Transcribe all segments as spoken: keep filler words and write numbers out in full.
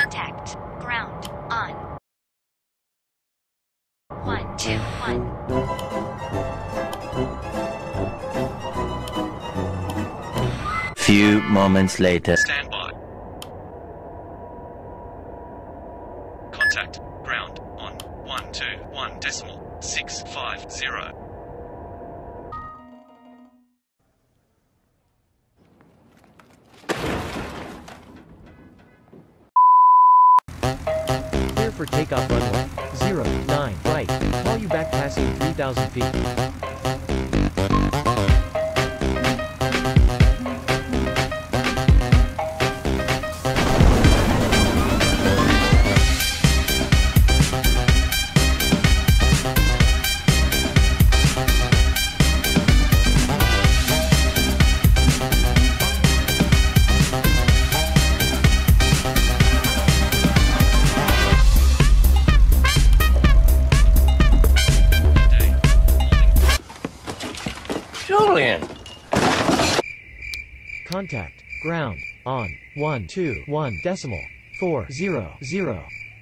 Contact. Ground. On. One, two, one. Few moments later. Stand by. Contact. Ground. On. One, two, one decimal. Six, five, zero. Clear for takeoff runway. Zero, nine, right. Call you back passing three thousand feet. Julian! Contact. Ground. On. One, two, one decimal. Four, zero, zero.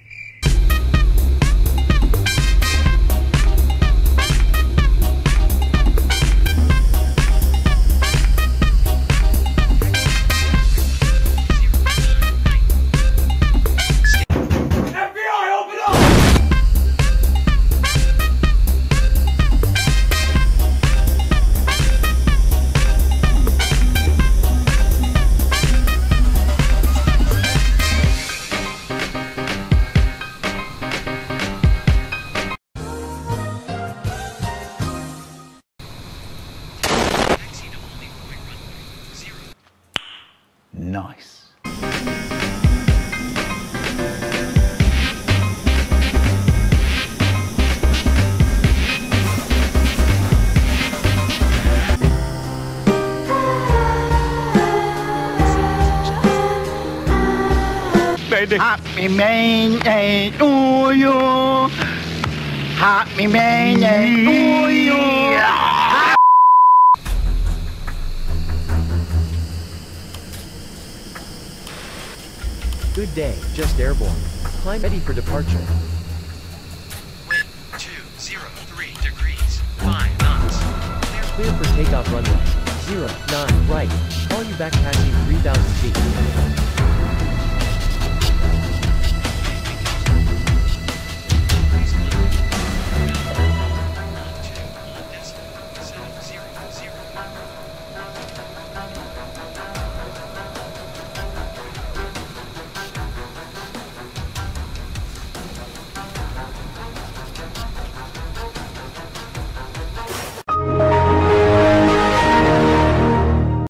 Nice. Happy birthday to you. Happy birthday to you. Good day, just airborne. Climb ready for departure. Wind. Two, zero, three degrees. Five knots. Clear for takeoff runway. Zero, nine, right. Call you back passing three thousand feet.